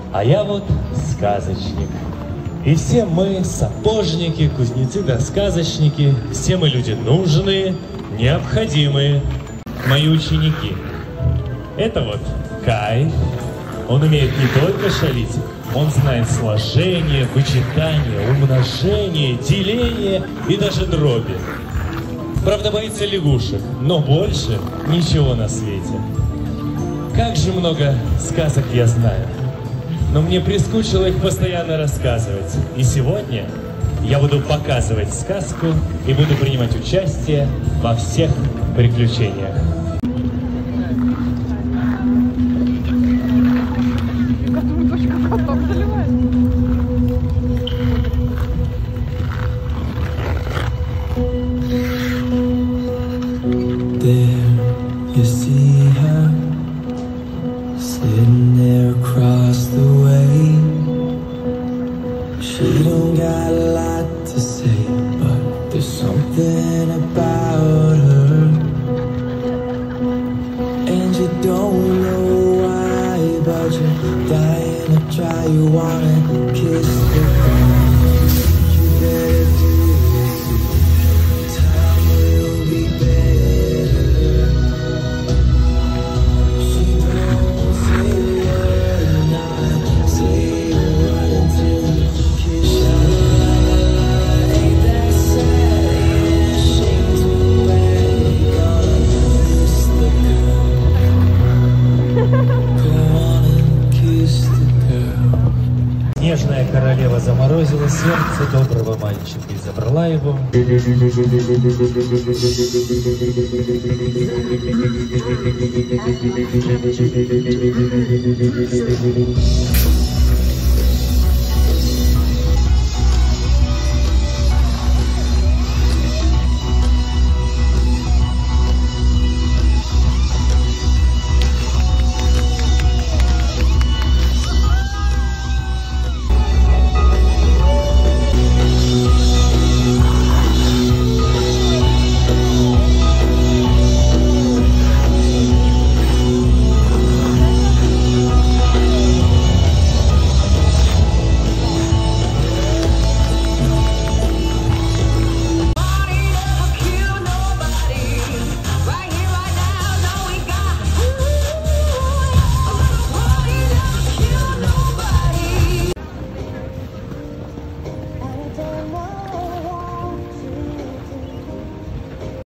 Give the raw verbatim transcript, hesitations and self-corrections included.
А я вот сказочник. И все мы сапожники, кузнецы да сказочники. Все мы люди нужные, необходимые. Мои ученики. Это вот Кай. Он умеет не только шалить, он знает сложение, вычитание, умножение, деление и даже дроби. Правда, боится лягушек, но больше ничего на свете. Как же много сказок я знаю, но мне прискучило их постоянно рассказывать. И сегодня я буду показывать сказку и буду принимать участие во всех приключениях. You see her sitting there across the way. She don't got a lot to say, but there's something about her, and you don't know why, but you're dying to try. You wanna kiss the ground. You better do it. Time will be better. Нежная королева заморозила сердце доброго мальчика и забрала его.